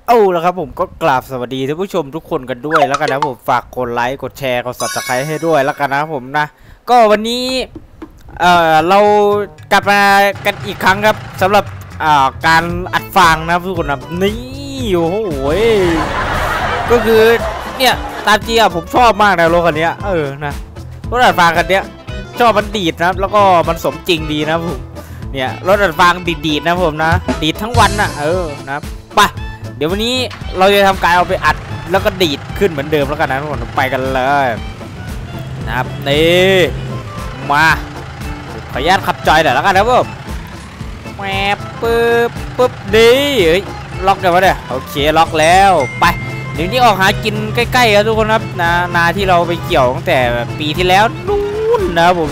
เอาแล้วครับผมก็กราบสวัสดีท่านผู้ชมทุกคนกันด้วยแล้วกันนะผมฝากกดไลค์กดแชร์กด Subscribe ให้ด้วยแล้วกันนะผมนะก็วันนี้เรากลับมากันอีกครั้งครับสำหรับการอัดฟางนะทุกคนนะนี่โอ้โหก็คือเนี่ยตามจริงผมชอบมากนะรถคันนี้นะรถอัดฟางคันนี้ชอบมันดีดนะแล้วก็มันสมจริงดีนะผมเนี่ยรถอัดฟางดีดนะผมนะดีดทั้งวันนะนะไปเดี๋ยววันนี้เราจะทำการเอาไปอัดแล้วก็ดีดขึ้นเหมือนเดิมแล้วกันนะทุกคนไปกันเลยนะครับนี่มาขออนุญาตขับจอยหน่อยแล้วกันนะผมแมปปึ๊บดีล็อกกันวะเนี่ยโอเคล็อกแล้วไปเดี๋ยวนี้ออกหากินใกล้ๆครับทุกคนครับนาที่เราไปเกี่ยวตั้งแต่ปีที่แล้วนู่นนะผม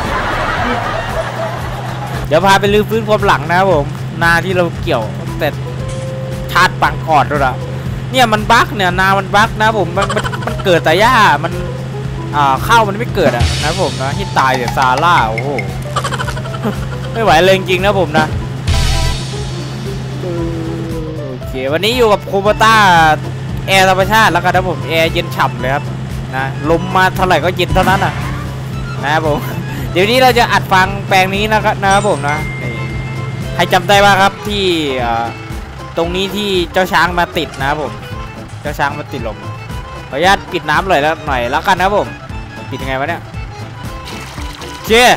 เดี๋ยวพาไปลื้อฟื้นความหลังนะผมนาที่เราเกี่ยวแต่ชาติปังกอดด้วยละเนี่ยมันบั๊กเนี่ยนามันบั๊กนะผมมันเกิดแต่หญ้ามันข้าวมันไม่เกิดนะผมนะที่ตายเดี๋ยวซาร่าโอ้โหไม่ไหวเลยจริงๆนะผมนะโอเควันนี้อยู่กับโคบต้าแอร์ธรรมชาติแล้วกันนะผมแอร์เย็นฉ่ำเลยครับนะลมมาเท่าไหร่ก็เย็นเท่านั้นนะครับผมเดี๋ยวนี้เราจะอัดฟังแปลงนี้นะครับผมนะใครจำได้บ้างครับที่ตรงนี้ที่เจ้าช้างมาติดนะครับผมเจ้าช้างมาติดลมขออนุญาตปิดน้ำหน่อยแล้วกันนะครับผมปิดยังไงวะเนี่ยเจ๊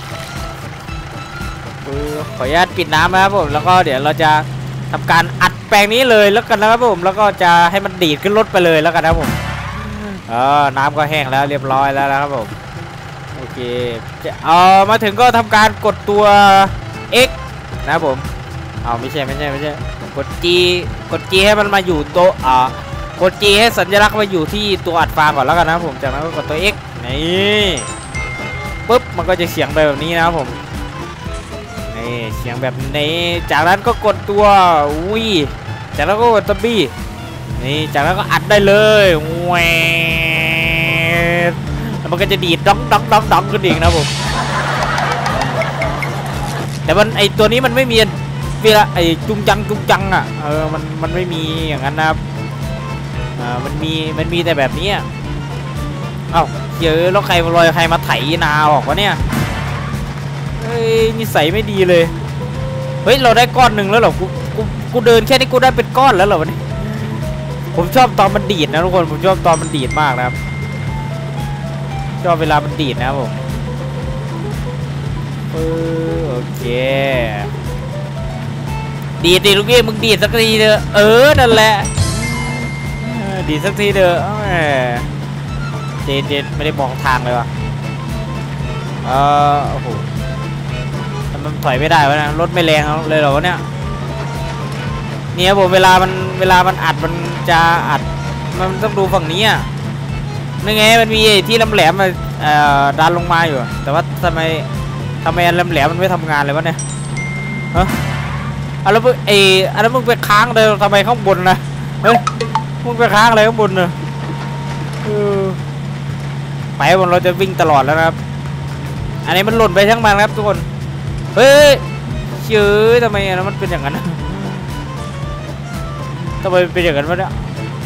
ขออนุญาตปิดน้ำนะครับผมแล้วก็เดี๋ยวเราจะทำการอัดแปลงนี้เลยแล้วกันนะครับผมแล้วก็จะให้มันดีดขึ้นรถไปเลยแล้วกันนะครับผมน้ำก็แห้งแล้วเรียบร้อยแล้วนะครับผมโอเคจะมาถึงก็ทำการกดตัว X นะครับผมไม่ใช่กด G ให้มันมาอยู่ตัวกด G ให้สัญลักษณ์มาอยู่ที่ตัวอัดฟางก่อนแล้วกันนะครับผมจากนั้นก็กดตัว X นี่ปุ๊บมันก็จะเสียงแบบนี้นะครับผมนี่เสียงแบบนี้จากนั้นก็กดตัววีจากนั้นก็กดตัว B นี่จากนั้นก็อัดได้เลยแหวแล้วมันก็จะดีดดังขึ้นอีกนะผมแต่มันไอตัวนี้มันไม่มีเวลาไอจุงจังมันไม่มีอย่างนั้นนะครับมันมีแต่แบบนี้เจอแล้วใครมาไถนาออกวะเนี่ยนิสัยไม่ดีเลยเฮ้ยเราได้ก้อนหนึ่งแล้วเหรอกูเดินแค่นี้กูได้เป็นก้อนแล้วเหรอวะเนี่ยผมชอบตอนมันดีดนะทุกคนผมชอบตอนมันดีดมากนะครับชอบเวลามันดีดนะครับผมโอเคดีดลูกพี่มึงดีดสักทีเถอะนั่นแหละดีดสักทีเถอะเจนไม่ได้มองทางเลยวะโอ้โหมันถอยไม่ได้วะนะรถไม่แรงเลยเหรอวะเนี่ยผมเวลามันอัดมันจะอัดมันต้องดูฝั่งนี้นี่ไงมันมีที่แหลมมาดันลงมาอยู่แต่ว่าทำไมอันแหลมมันไม่ทำงานเลยวะเนี่ยแล้วอันนั้นมึงไปค้างเลยทำไมข้างบนนะมึงไปค้างอะไรข้างบนเนอะไปบนเราจะวิ่งตลอดแล้วนะครับอันนี้มันหล่นไปทั้งมันครับทุกคนเฮ้ยเชื่อทำไมมันเป็นอย่างนั้นทำไมเป็นอย่างนั้นวะเนี่ย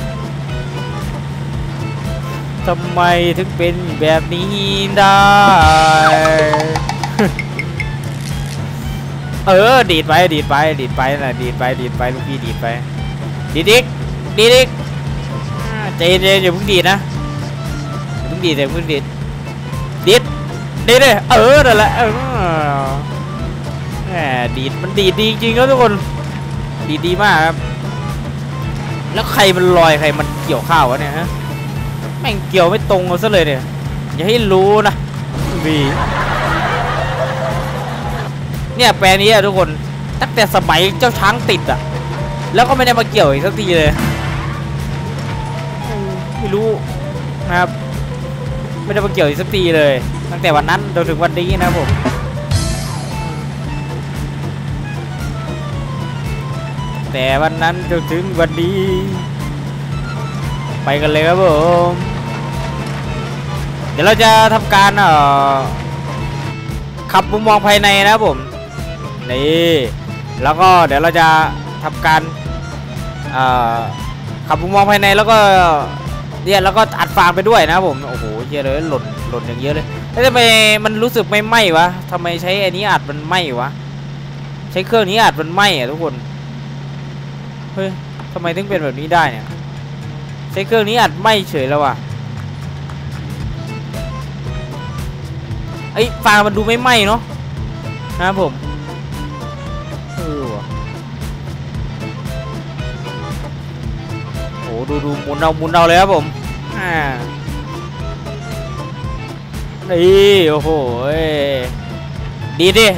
ทำไมถึงเป็นแบบนี้ได้ดีดไปนะดีดไปลูกพี่ดีดไปดีดอีกใจเย็นอย่าเพิ่งดีดนะอย่าเพิ่งดีดดีเลยนั่นแหละดีดมันดีดดีจริงครับทุกคนดีมากครับแล้วใครมันลอยใครมันเกี่ยวข้าววะเนี่ยฮะแม่งเกี่ยวไม่ตรงเอาซะเลยเนี่ยอย่าให้รู้นะเนี่ยแปลนี้ทุกคนตั้งแต่สมัยเจ้าช้างติดแล้วก็ไม่ได้มาเกี่ยวอีกสักทีเลยไม่รู้นะครับไม่ได้มาเกี่ยวอีกสักทีเลยตั้งแต่วันนั้นจนถึงวันนี้นะผมแต่วันนั้นจนถึงวันนี้ไปกันเลยครับผมเดี๋ยวเราจะทำการขับมุมมองภายในนะครับผมนี่แล้วก็เดี๋ยวเราจะทำการขับมุมมองภายในแล้วก็เนี่ยแล้วก็อัดฟางไปด้วยนะผมโอ้โหเยอะเลยหล่นอย่างเยอะเลยแล้วทำไมมันรู้สึกไม่ไหม้วะทำไมใช้อันนี้อัดมันไหม้วะใช้เครื่องนี้อัดมันไหม้อะทุกคนเฮ้ยทำไมถึงเป็นแบบนี้ได้เนี่ยใช้เครื่องนี้อัดไหม้เฉยแล้ววะไอ้ฟางมันดูไม่ไหม้เนาะนะครับผมโอ้ดูหมุนเอาเลยครับผมนี่โอ้โหดีดิ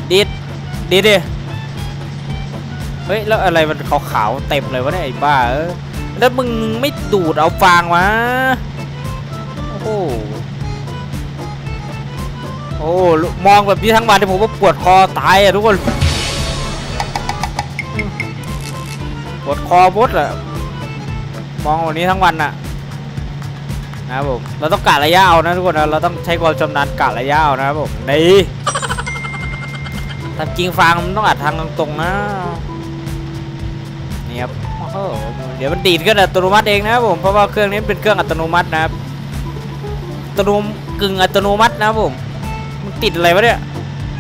เฮ้ยแล้วอะไรมันขาวๆเต็มเลยวะเนี่ยไอ้บ้าแล้วมึงไม่ดูดเอาฟางวะโอ้มองแบบนี้ทั้งวันที่ผมว่าปวดคอตายอะทุกคนปวดคอมดอะมองแบบนี้ทั้งวันอะนะครับผมเราต้องกะระยะเอานะทุกคนนะเราต้องใช้ความชำนาญกะระยะเอานะครับผมนี่ทำจริงฟางมันต้องอัดทางตรงๆนะนี่ครับเดี๋ยวมันดีดก็อัตโนมัติเองนะครับผมเพราะว่าเครื่องนี้เป็นเครื่องอัตโนมัตินะครับกึ่งอัตโนมัตินะครับผมมันติดอะไรวะเนี่ย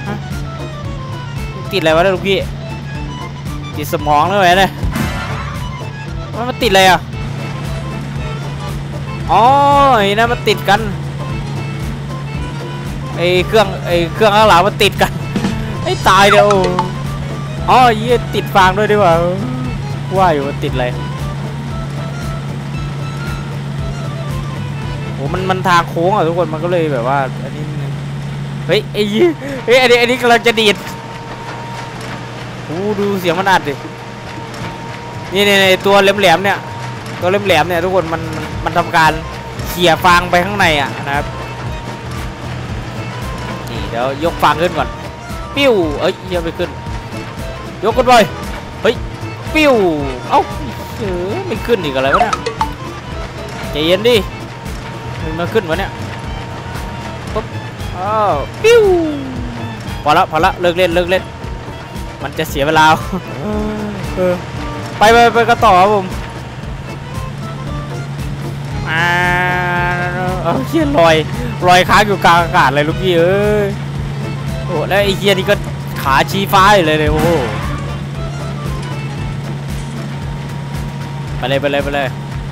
ติดอะไรวะเนี่ยลูกพี่ติดสมองหรือไงเนี่ยมันติดอะไรอ่ะอ๋อไอ้นั่นมันติดกันไอ้เครื่องข้างหลังมันติดกันไอ้ตายเดี๋ยวอ๋อยี่ติดฟางด้วยดีกว่าว่าอยู่มันติดอะไรโอ้มันทางโค้งอ่ะทุกคนมันก็เลยแบบว่าอันนี้เฮ้ยอันนี้กำลังจะดีดดูเสียงมันอัดดินี่ตัวแหลมๆเนี่ยตัวแหลมๆเนี่ยทุกคนมันทำการเขี่ยฟางไปข้างในอ่ะนะครับนี่เดี๋ยวยกฟางขึ้นก่อนปิ้วยังไม่ขึ้นยกกันไปเฮ้ยปิ้วเอ้าไม่ขึ้นอีกอะไรวะเนี่ยใจเย็นดิมันมาขึ้นวะเนี่ยปุ๊บปิ้วพอละเลิกเล่นมันจะเสียเวลาไปกันต่อครับผมเฮียลอยค้างอยู่กลางอากาศเลยลูกพี่โอ้แล้วไอ้เฮียนี่ก็ขาชี้ฟ้าเลยโอ้โหไปเลย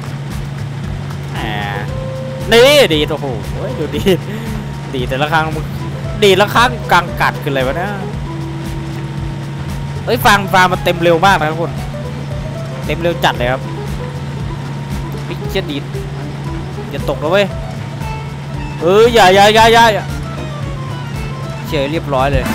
นี่ดีโอ้โหดูดีแต่ละครั้งดีละครั้งกลางกัดขึ้นเลยวะเนี่ยเฮ้ยฟางมันเต็มเร็วมากนะทุกคนเต็มเร็วจัดเลยครับปิ๊กเช็ดดีอย่าตกนะเว้ยอย่าเฉยเรียบร้อยเลย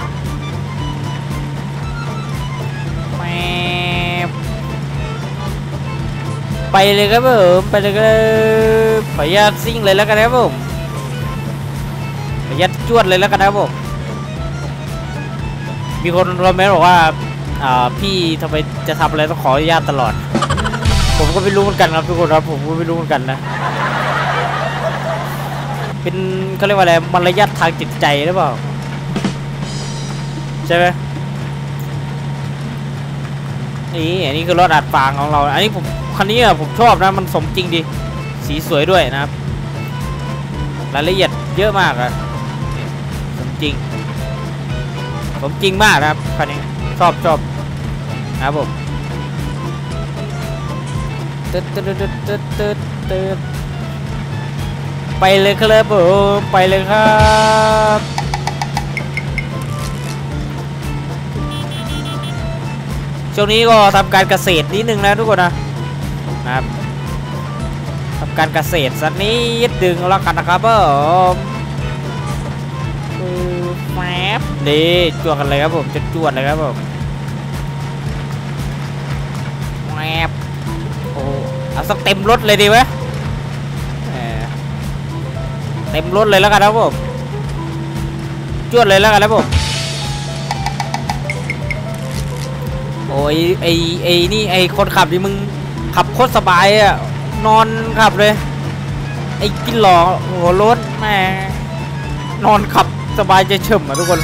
ไปเลยครับผมไปเลยก็ขออนุญาตซิ่งเลยแล้วกันครับผมขออนุญาตจวดเลยแล้วกันครับผมมีคนคอมเมนต์บอกว่าพี่ทำไมจะทำอะไรต้องขออนุญาตตลอดผมก็ไม่รู้เหมือนกันครับทุกคนครับผมก็ไม่รู้เหมือนกันนะเป็นเขาเรียกว่าอะไรมารยาททางจิตใจหรือเปล่าใช่ไหมอันนี้คือรถอัดฟางของเราอันนี้คันนี้ผมชอบนะมันสมจริงดีสีสวยด้วยนะครับรายละเอียดเยอะมากอะสมจริงมากนะครับคันนี้ชอบนะครับผมตึ๊ดไปเลยครับผมไปเลยครับช่วงนี้ก็ทำการเกษตรนิดนึงนะทุกคนนะครับทำการเกษตรสักนิดดึงแล้วกันนะครับผมแมปดีจวดกันเลยครับผมจะจวดเลยครับผมแมปโอ้เอาสักเต็มรถเลยดีไหมเต็มรถเลยแล้วกันครับผมจวดเลยแล้วกันครับผมโอ้ยไอ้นี่ไอ้คนขับดิมึงขับโคตรสบายอ่ะนอนขับเลยไอ้กินหล่อหัวรถแม่นอนขับสบายใจเฉ่ำอ่ะทุกคน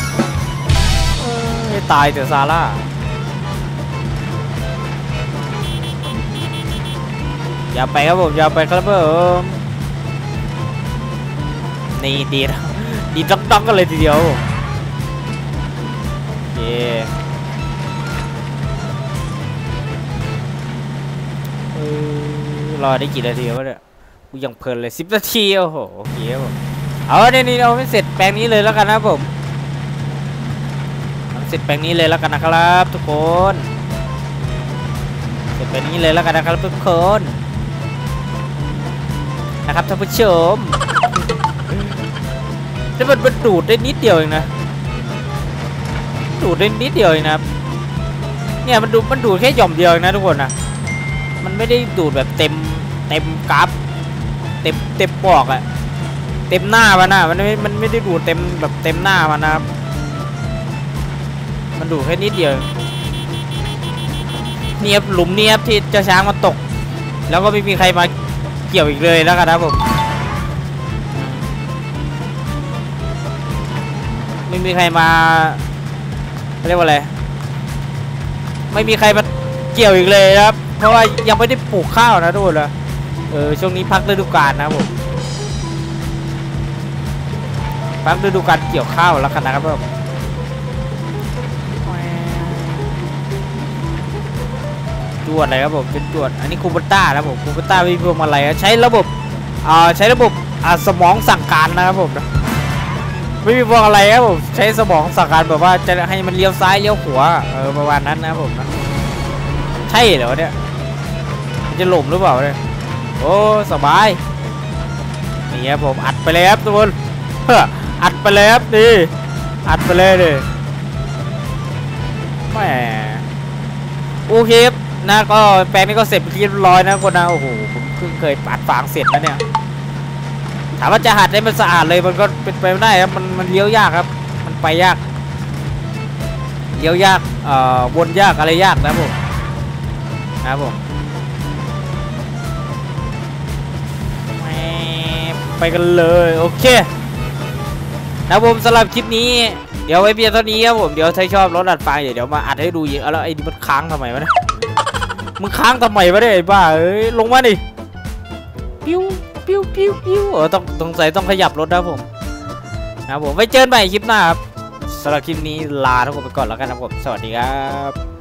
ไม่ตายแต่ซาร่าอย่าไปครับผมอย่าไปครับผมนี่ดีนะดีต้องกันเลยทีเดียวโอเครอได้กี่นาทีวะเนี่ยกูยังเพลินเลย10 นาทีโอ้โหโอเคครับผมเอาเนี่ยนี่เราไม่เสร็จแปลงนี้เลยแล้วกันนะผมเสร็จแปลงนี้เลยแล้วกันนะครับทุกคนเสร็จแปลงนี้เลยแล้วกันนะครับทุกคนนะครับท่านผู้ชมแต่มันดูดได้นิดเดียวเองนะดูดได้นิดเดียวเองนะเนี่ยมันดูดแค่หย่อมเดียวเองนะทุกคนนะมันไม่ได้ดูดแบบเต็มกราฟเต็มปอกอะเต็มหน้ามันนะมันไม่ได้ดูดเต็มแบบเต็มหน้ามันนะครับมันดูดแค่นิดเดียวเนียบหลุมเนียบที่เจ้าช้างมันตกแล้วก็ไม่มีใครมาเกี่ยวอีกเลยแล้วกันนะผมไม่มีใครมาเรียกว่าอะไรไม่มีใครมาเกี่ยวอีกเลยครับเพราะว่ายังไม่ได้ปลูกข้าวนะทุกคนนะช่วงนี้พักฤดูกาลนะผมพักฤดูกาลเกี่ยวข้าวแล้วกันนะครับผมจวดอะไรครับผมเป็นจวดอันนี้คูเปต้านะผมคูเปต้ามีพวงมาลัยใช้ระบบสมองสั่งการนะครับผมไม่มีพวงอะไรครับผมใช้สมองสั่งการแบบว่าจะให้มันเลี้ยวซ้ายเลี้ยวขวาประมาณนั้นนะครับผมนะใช่เหรอเนี่ยมันจะหล่มหรือเปล่าเนี่ยโอ้สบายนี่ครับผมอัดไปเลยครับทุกคนอัดไปเลยครับดีอัดไปเลยดิแหมโอเคนะก็แปลงนี้ก็เสร็จเป็นที่เรียบร้อยนะคนนะโอ้โหผมเพิ่งเคยอัดฟางเสร็จนะเนี่ยถามว่าจะหัดให้มันสะอาดเลยมันก็เป็นไปไม่ได้ครับมันเลี้ยวยากครับมันไปยากเลี้ยวยากวนยากอะไรยากนะผมไปกันเลยโอเคนะผมสำหรับคลิปนี้เดี๋ยวไว้เพียงเท่านี้ครับผมเดี๋ยวถ้าชอบรถอัดฟางเดี๋ยวมาอัดให้ดูอีกแล้วไอ้นี่มันค้างทำไมวะเนี่ยมึงค้างทำไมวะเนี่ยไอ้บ้าเอ้ยลงมาดิปิ้วต้องขยับรถนะผมไว้เจอกันใหม่คลิปหน้าครับสำหรับคลิปนี้ลาทุกคนไปก่อนแล้วกันนะผมสวัสดีครับ